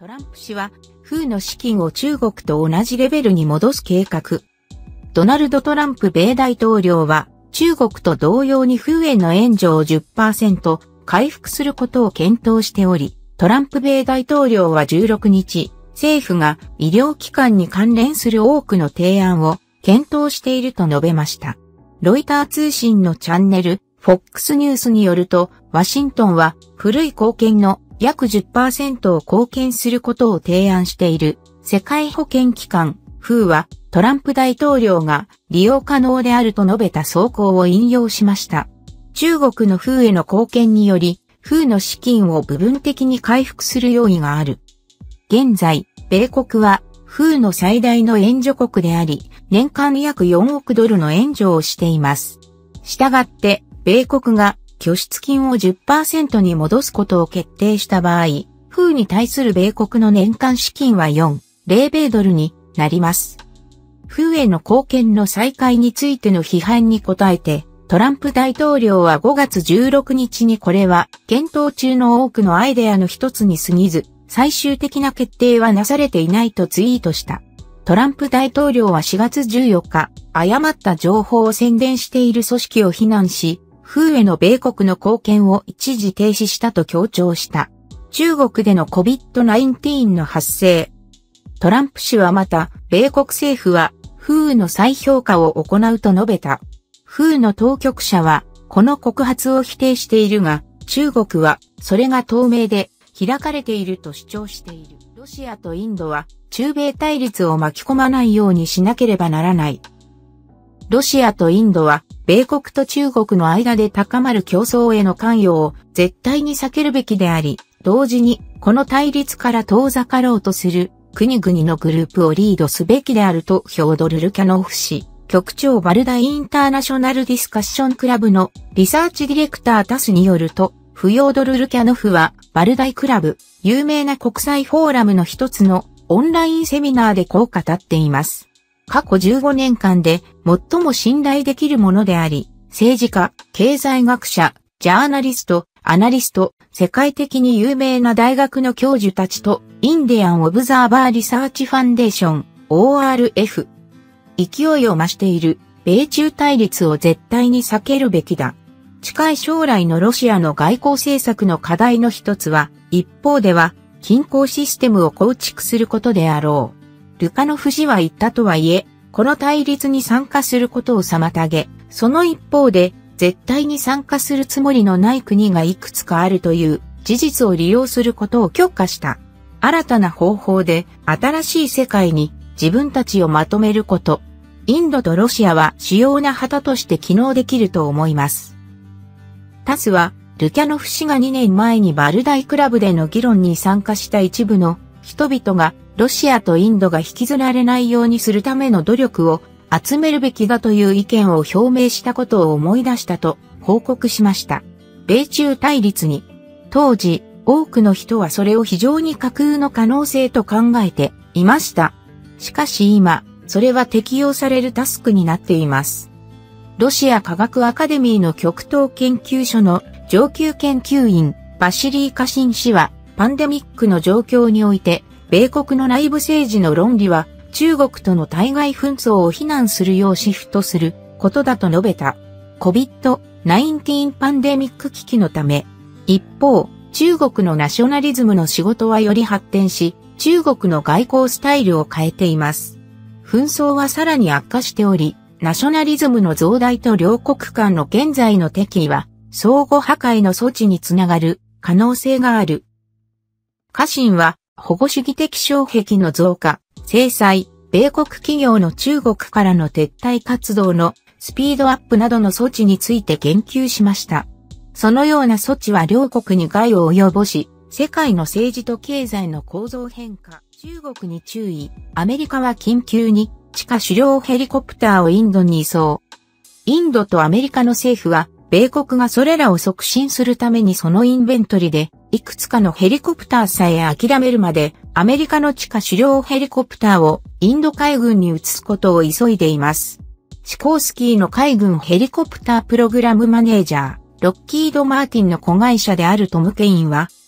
トランプ氏は、フーの資金を中国と同じレベルに戻す計画。ドナルド・トランプ米大統領は、中国と同様にフーへの援助を 10% 回復することを検討しており、トランプ米大統領は16日、政府が医療機関に関連する多くの提案を検討していると述べました。ロイター通信のチャンネル、FOX ニュースによると、ワシントンは古い貢献の約 10% を貢献することを提案している世界保健機関、フーはトランプ大統領が利用可能であると述べた草稿を引用しました。中国のフーへの貢献により、フーの資金を部分的に回復する用意がある。現在、米国はフーの最大の援助国であり、年間約4億ドルの援助をしています。したがって、米国が拠出金を 10% に戻すことを決定した場合、フーに対する米国の年間資金は4、0米ドルになります。フーへの貢献の再開についての批判に応えて、トランプ大統領は5月16日にこれは検討中の多くのアイデアの一つに過ぎず、最終的な決定はなされていないとツイートした。トランプ大統領は4月14日、誤った情報を宣伝している組織を非難し、フーへの米国の貢献を一時停止したと強調した。中国での COVID-19 の発生。トランプ氏はまた、米国政府は、フーの再評価を行うと述べた。フーの当局者は、この告発を否定しているが、中国は、それが透明で、開かれていると主張している。ロシアとインドは、中米対立を巻き込まないようにしなければならない。ロシアとインドは、米国と中国の間で高まる競争への関与を絶対に避けるべきであり、同時に、この対立から遠ざかろうとする国々のグループをリードすべきであるとフョードル・ルキャノフ氏、局長バルダイ・インターナショナル・ディスカッション・クラブのリサーチディレクタータスによると、フヨードル・ルキャノフはバルダイクラブ、有名な国際フォーラムの一つのオンラインセミナーでこう語っています。過去15年間で最も信頼できるものであり、政治家、経済学者、ジャーナリスト、アナリスト、世界的に有名な大学の教授たちと、インディアン・オブザーバー・リサーチ・ファンデーション、ORF。勢いを増している、米中対立を絶対に避けるべきだ。近い将来のロシアの外交政策の課題の一つは、一方では、均衡システムを構築することであろう。ルカノフ氏は言ったとはいえ、この対立に参加することを妨げ、その一方で、絶対に参加するつもりのない国がいくつかあるという事実を利用することを許可した。新たな方法で新しい世界に自分たちをまとめること。インドとロシアは主要な旗として機能できると思います。タスは、ルキャノフ氏が2年前にバルダイクラブでの議論に参加した一部の人々がロシアとインドが引きずられないようにするための努力を集めるべきだという意見を表明したことを思い出したと報告しました。米中対立に、当時多くの人はそれを非常に架空の可能性と考えていました。しかし今、それは適用されるタスクになっています。ロシア科学アカデミーの極東研究所の上級研究員、バシリー・カシン氏は、パンデミックの状況において、米国の内部政治の論理は、中国との対外紛争を非難するようシフトすることだと述べた。COVID-19 パンデミック危機のため、一方、中国のナショナリズムの仕事はより発展し、中国の外交スタイルを変えています。紛争はさらに悪化しており、ナショナリズムの増大と両国間の現在の敵意は、相互破壊の措置につながる可能性がある。カシンは、保護主義的障壁の増加、制裁、米国企業の中国からの撤退活動のスピードアップなどの措置について言及しました。そのような措置は両国に害を及ぼし、世界の政治と経済の構造変化、中国に注意、アメリカは緊急に地下狩猟ヘリコプターをインドに移送。インドとアメリカの政府は、米国がそれらを促進するためにそのインベントリで、いくつかのヘリコプターさえ諦めるまで、アメリカの地下狩猟ヘリコプターをインド海軍に移すことを急いでいます。シコースキーの海軍ヘリコプタープログラムマネージャー、ロッキード・マーティンの子会社であるトム・ケインは、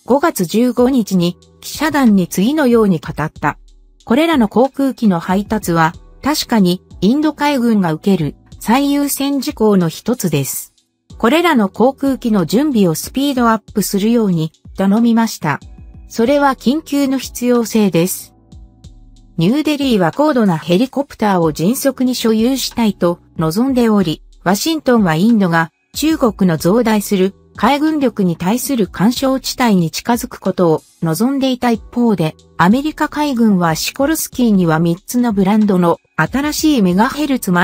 5月15日に記者団に次のように語った。これらの航空機の配達は確かにインド海軍が受ける最優先事項の一つです。これらの航空機の準備をスピードアップするように頼みました。それは緊急の必要性です。ニューデリーは高度なヘリコプターを迅速に所有したいと望んでおり、ワシントンはインドが中国の増大する海軍力に対する干渉地帯に近づくことを望んでいた一方で、アメリカ海軍はシコルスキーには3つのブランドの新しいメガヘルツ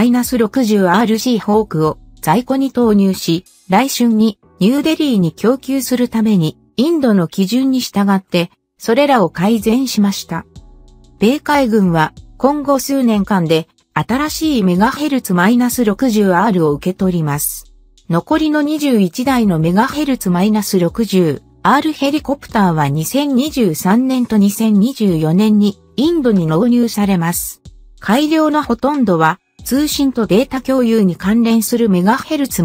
-60RC ホークを在庫に投入し、来春にニューデリーに供給するためにインドの基準に従ってそれらを改善しました。米海軍は今後数年間で新しいメガヘルツ -60R を受け取ります。残りの21台のメガヘルツ -60R ヘリコプターは2023年と2024年にインドに納入されます。改良のほとんどは通信とデータ共有に関連するメガヘルツ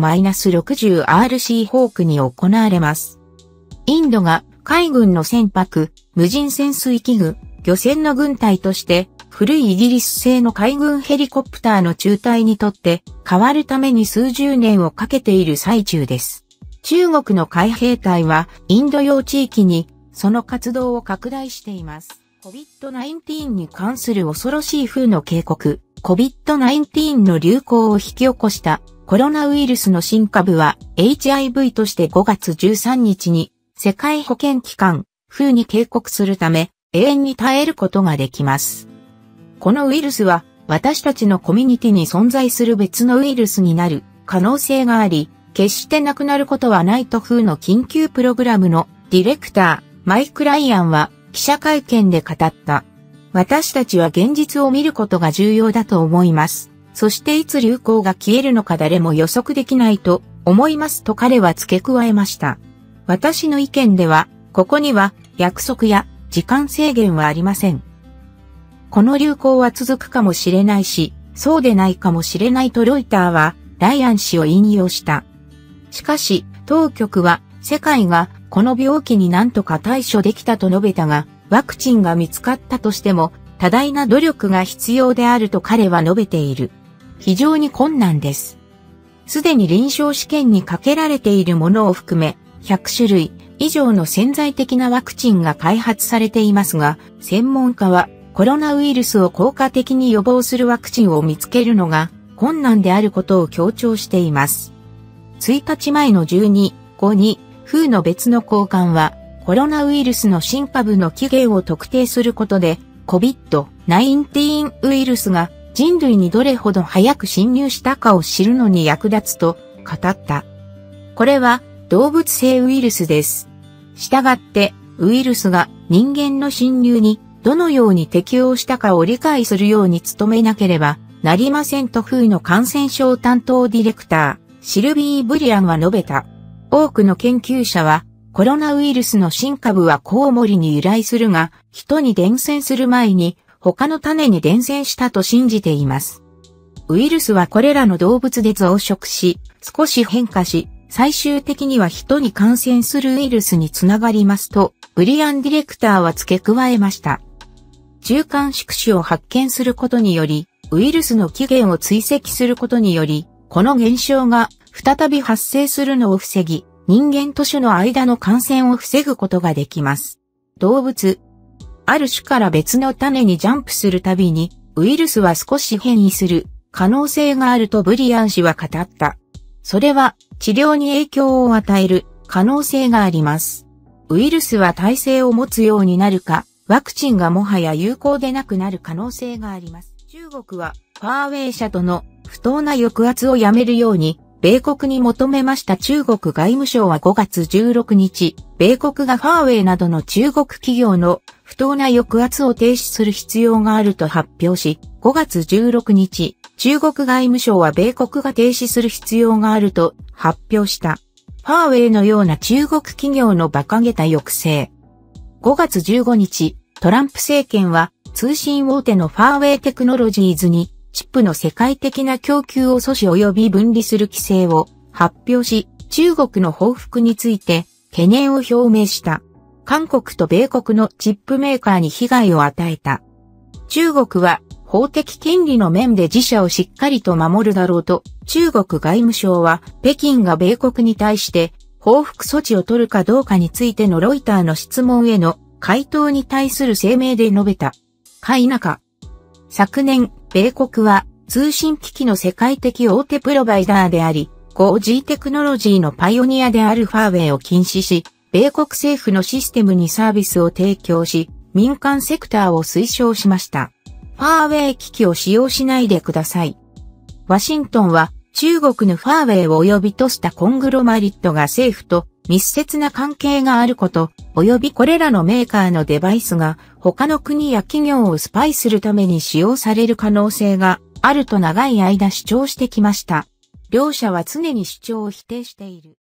-60RC ホークに行われます。インドが海軍の船舶、無人潜水機具、漁船の軍隊として古いイギリス製の海軍ヘリコプターの中隊にとって変わるために数十年をかけている最中です。中国の海兵隊はインド洋地域にその活動を拡大しています。COVID-19 に関する恐ろしい風の警告。COVID-19 の流行を引き起こしたコロナウイルスの新株は HIV として5月13日に世界保健機関 WHO に警告するため永遠に耐えることができます。このウイルスは私たちのコミュニティに存在する別のウイルスになる可能性があり、決してなくなることはないとWHOの緊急プログラムのディレクターマイク・ライアンは記者会見で語った。私たちは現実を見ることが重要だと思います。そしていつ流行が消えるのか誰も予測できないと思いますと彼は付け加えました。私の意見では、ここには約束や時間制限はありません。この流行は続くかもしれないし、そうでないかもしれないとロイターはライアン氏を引用した。しかし、当局は世界がこの病気に何とか対処できたと述べたが、ワクチンが見つかったとしても多大な努力が必要であると彼は述べている。非常に困難です。すでに臨床試験にかけられているものを含め、100種類以上の潜在的なワクチンが開発されていますが、専門家はコロナウイルスを効果的に予防するワクチンを見つけるのが困難であることを強調しています。1日前の12.5に、WHOの別の高官は、コロナウイルスの新株の起源を特定することで、COVID-19 ウイルスが人類にどれほど早く侵入したかを知るのに役立つと語った。これは動物性ウイルスです。したがって、ウイルスが人間の侵入にどのように適応したかを理解するように努めなければなりませんとWHOの感染症担当ディレクター、シルビー・ブリアンは述べた。多くの研究者は、コロナウイルスの新株はコウモリに由来するが、人に伝染する前に他の種に伝染したと信じています。ウイルスはこれらの動物で増殖し、少し変化し、最終的には人に感染するウイルスにつながりますと、ブリアンディレクターは付け加えました。中間宿主を発見することにより、ウイルスの起源を追跡することにより、この現象が再び発生するのを防ぎ、人間と種の間の感染を防ぐことができます。動物。ある種から別の種にジャンプするたびに、ウイルスは少し変異する可能性があるとブリアン氏は語った。それは治療に影響を与える可能性があります。ウイルスは耐性を持つようになるか、ワクチンがもはや有効でなくなる可能性があります。中国はファーウェイ社との不当な抑圧をやめるように、米国に求めました中国外務省は5月16日、米国がファーウェイなどの中国企業の不当な抑圧を停止する必要があると発表し、5月16日、中国外務省は米国が停止する必要があると発表した。ファーウェイのような中国企業の馬鹿げた抑制。5月15日、トランプ政権は通信大手のファーウェイテクノロジーズにチップの世界的な供給を阻止及び分離する規制を発表し、中国の報復について懸念を表明した。 韓国と米国のチップメーカーに被害を与えた。中国は法的権利の面で自社をしっかりと守るだろうと、中国外務省は北京が米国に対して報復措置を取るかどうかについてのロイターの質問への回答に対する声明で述べた。昨年、米国は通信機器の世界的大手プロバイダーであり、5G テクノロジーのパイオニアであるファーウェイを禁止し、米国政府のシステムにサービスを提供し、民間セクターを推奨しました。ファーウェイ機器を使用しないでください。ワシントンは中国のファーウェイを及びとしたコングロマリットが政府と密接な関係があること、及びこれらのメーカーのデバイスが他の国や企業をスパイするために使用される可能性があると長い間主張してきました。両者は常に主張を否定している。